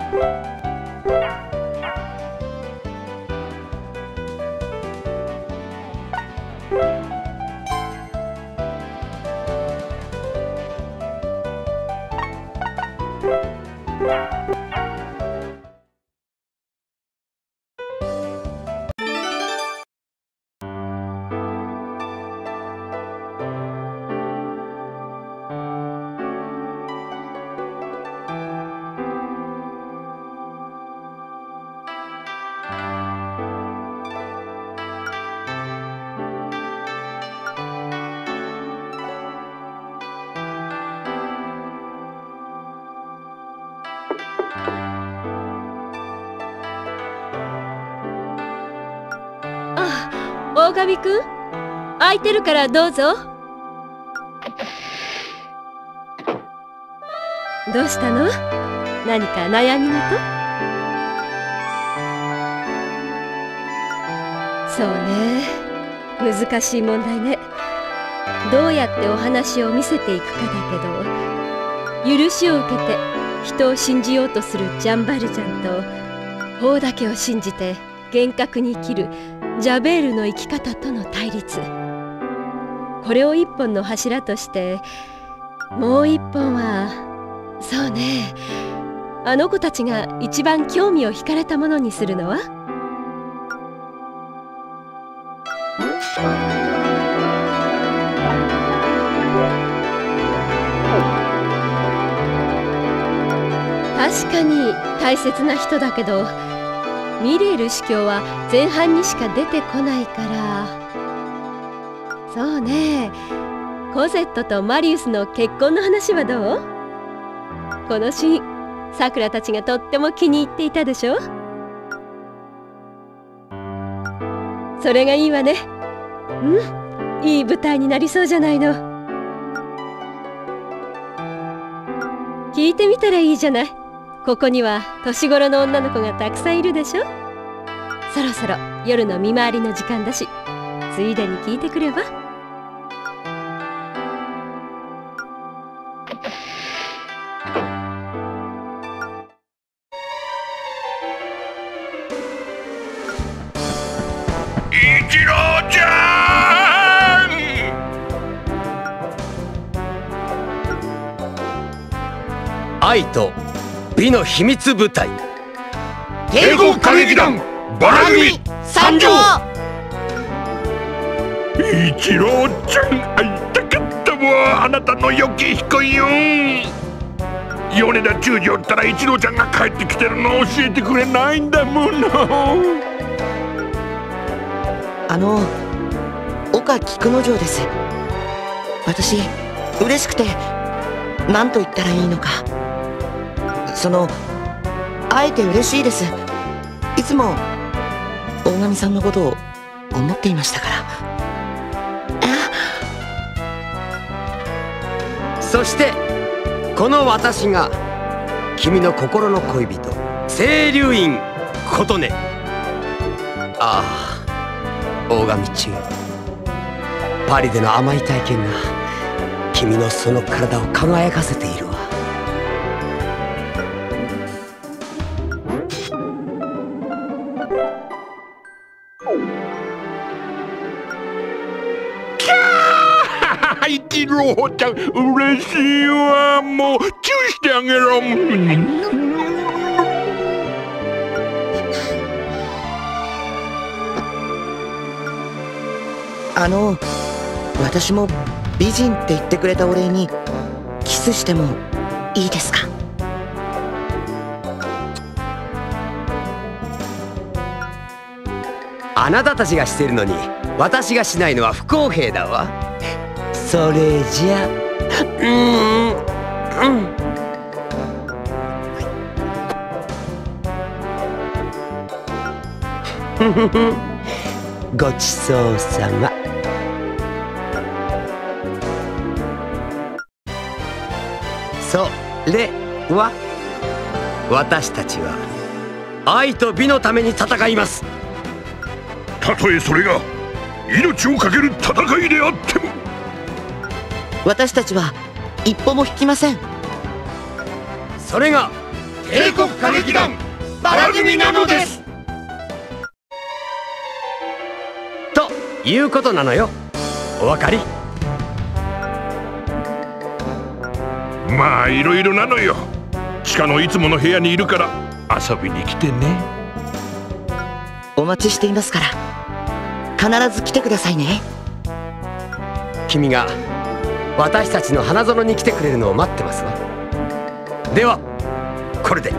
大神くん、空いてるからどうぞ。どうしたの？何か悩み事？そうね、難しい問題ね。どうやってお話を見せていくかだけど、許しを受けて人を信じようとするジャンバルジャンと、法だけを信じて厳格に生きるジャベールの生き方との対立。これを一本の柱として、もう一本は、そうね、あの子たちが一番興味を惹かれたものにするのは？確かに大切な人だけど、ミレール司教は前半にしか出てこないから。そうね、コゼットとマリウスの結婚の話はどう？このシーン、さくらたちがとっても気に入っていたでしょ？それがいいわね。うん、いい舞台になりそうじゃないの。聞いてみたらいいじゃない。ここには年頃の女の子がたくさんいるでしょ。そろそろ夜の見回りの時間だし、ついでに聞いてくれば。 一郎ちゃん！ 愛と美の秘密舞台、 帝国歌劇団バラ組参上。一郎ちゃん、会いたかったわ。あなたの良き彦よ。米田中将ったら一郎ちゃんが帰ってきてるの教えてくれないんだもの。 岡菊之丞です。私嬉しくて何と言ったらいいのか。会えて嬉しいです。いつも大神さんのことを思っていましたから。 そしてこの私が君の心の恋人、清流院琴音。ああ、大神中、パリでの甘い体験が君のその体を輝かせているわ。 一郎ちゃん、嬉しいわ。もうチューしてあげろ。 私も美人って言ってくれたお礼にキスしてもいいですか？ あなたたちがしているのに私がしないのは不公平だわ。それじゃごちそうさま。それは私たちは愛と美のために戦います。 たとえそれが命を懸ける戦いであっても。 私たちは一歩も引きません。 それが帝国歌劇団バラ組なのです。ということなのよ。お分かり？ まあいろいろなのよ。地下のいつもの部屋にいるから遊びに来てね。 お待ちしていますから必ず来てくださいね。 君が私たちの花園に来てくれるのを待ってますわ。ではこれで。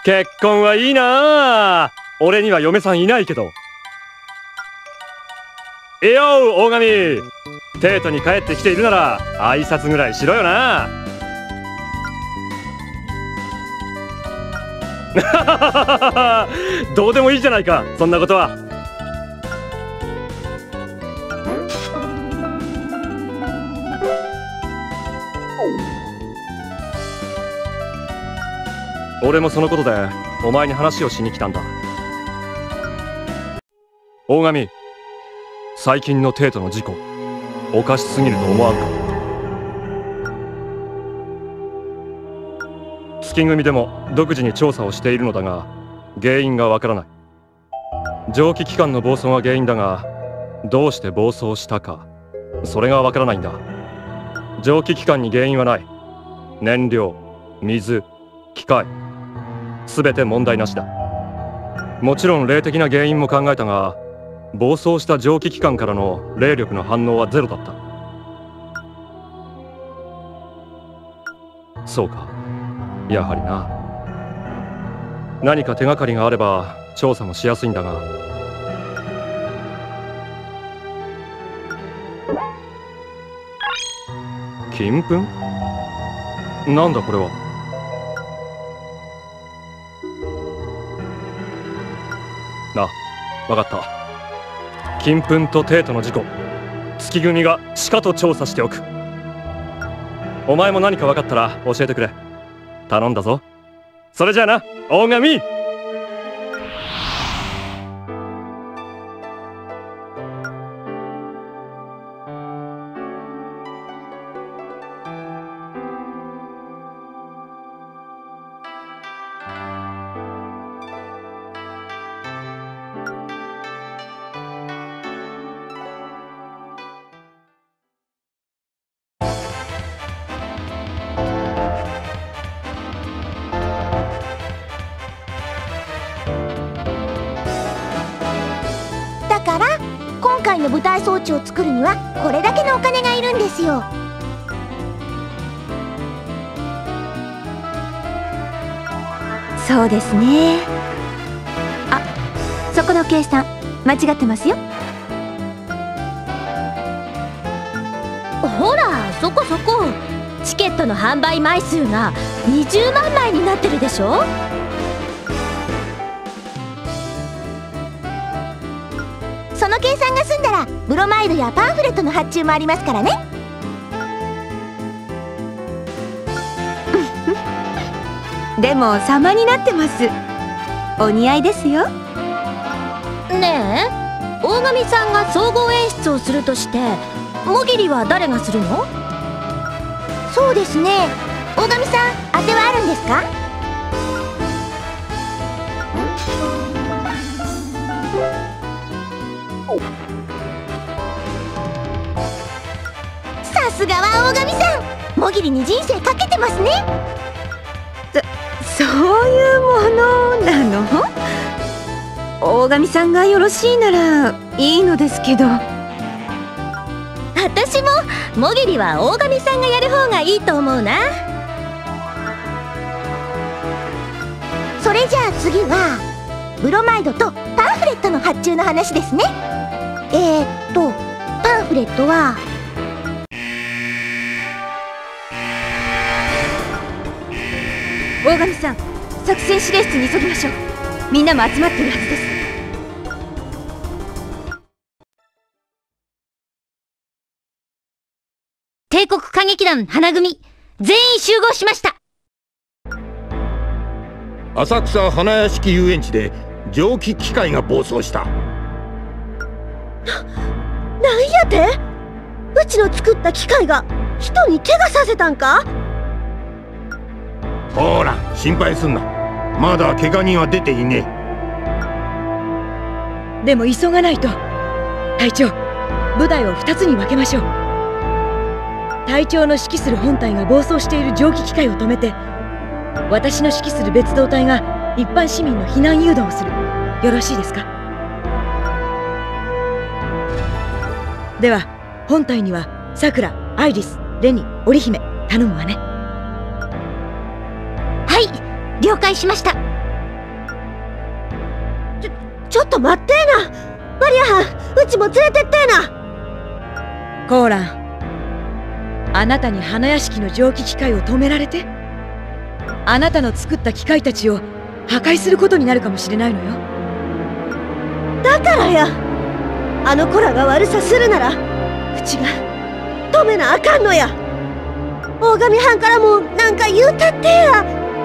結婚はいいなあ。俺には嫁さんいないけど。いいよ大神、テートに帰ってきているなら挨拶ぐらいしろよな。どうでもいいじゃないか、そんなことは。俺もそのことでお前に話をしに来たんだ。大神、最近のテートの事故おかしすぎると思わんか。月組でも独自に調査をしているのだが原因がわからない。蒸気機関の暴走が原因だがどうして暴走したかそれがわからないんだ。蒸気機関に原因はない。燃料、水、機械全て問題なしだ。もちろん霊的な原因も考えたが暴走した蒸気機関からの霊力の反応はゼロだった。そうか、やはりな。何か手がかりがあれば調査もしやすいんだが。金粉？なんだこれは。わかった。金粉とテートの事故、月組がしかと調査しておく。お前も何か分かったら教えてくれ。頼んだぞ。それじゃあな、大神。 だから今回の舞台装置を作るにはこれだけのお金がいるんですよ。 そうですね。あ、そこの計算間違ってますよ。 ほらそこそこ、チケットの販売枚数が20万枚になってるでしょ。 その計算が済んだらブロマイドやパンフレットの発注もありますからね。 でも様になってます。お似合いですよ。 ねえ、大神さんが総合演出をするとしてもぎりは誰がするの？ そうですね。大神さん当てはあるんですか？さすがは大神さん、もぎりに人生かけてますね。 そういうものなの？大神さんがよろしいならいいのですけど。 私ももぎりは大神さんがやる方がいいと思うな。 それじゃあ次はブロマイドとパンフレットの発注の話ですね。パンフレットは大神さん、作戦指令室に急ぎましょう。みんなも集まってるはずです。 帝国歌劇団花組全員集合しました。 浅草花屋敷遊園地で蒸気機械が暴走した。 なんやて？うちの作った機械が人に怪我させたんか？ ほら心配すんな、まだ怪我人は出ていねえ。でも急がないと。隊長、部隊を2つに分けましょう。隊長の指揮する本隊が暴走している蒸気機械を止めて、私の指揮する別動隊が一般市民の避難誘導をする。よろしいですか？では本隊にはさくら、アイリス、レニ、織姫頼むわね。 はい、了解しました。 ちょっと待ってえな。マリアはん、うちも連れてってえな。コーラン、あなたに花屋敷の蒸気機械を止められて、あなたの作った機械たちを破壊することになるかもしれないのよ。だからや、あの子らが悪さするならうちが止めなあかんのや。大神藩からもなんか言うたってや。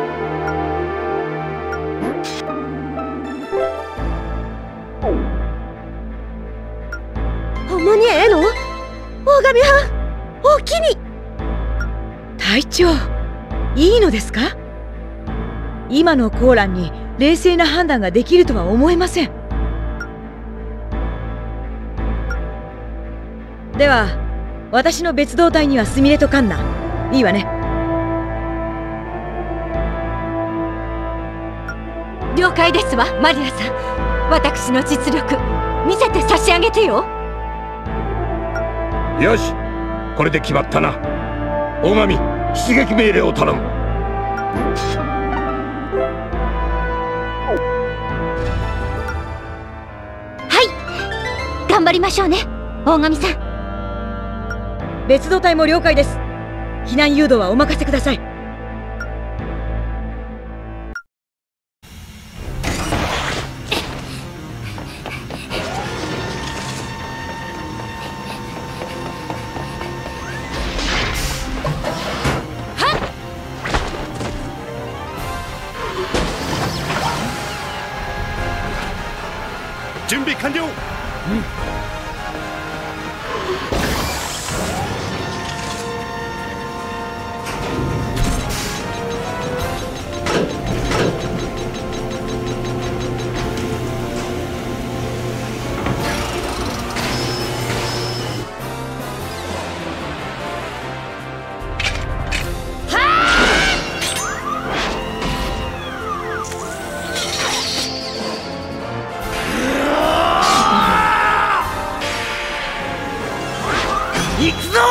ほんまにええの？大神藩、おおきに。隊長、いいのですか？今のコーランに冷静な判断ができるとは思えません。では私の別動隊にはスミレとカンナ、いいわね。 了解ですわ、マリアさん。私の実力見せて差し上げてよ。 よし、これで決まったな。大神、出撃命令を頼む。 はい、頑張りましょうね、大神さん。 別動隊も了解です。避難誘導はお任せください。 準備完了。行くぞ！